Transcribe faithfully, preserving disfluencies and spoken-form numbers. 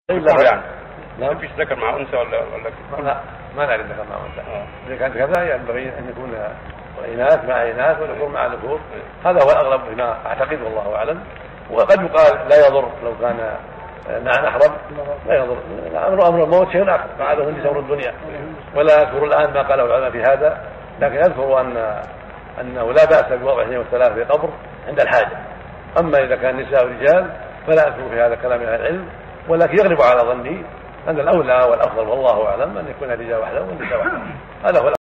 إلا يعني نعم. فيش ذكر مع انثى ولا ولا لا ما نعرف ذكر مع انثى. اذا كانت كذا ينبغي ان يكون اناث مع اناث وذكور مع ذكور، هذا هو الاغلب فيما اعتقد والله اعلم. وقد يقال لا يضر لو كان مع محرم، لا يضر. امر امر الموت شيء اخر، فعله النساء امر الدنيا. ولا اذكر الان ما قاله العلماء في هذا، لكن اذكر ان انه لا باس بوضع اثنين والثلاث في قبر عند الحاجه. اما اذا كان نساء ورجال فلا اذكر في هذا كلام اهل العلم، ولكن يغلب على ظني ان الاولى والافضل والله اعلم ان يكون الرجال وحده والنساء وحده. هذا هو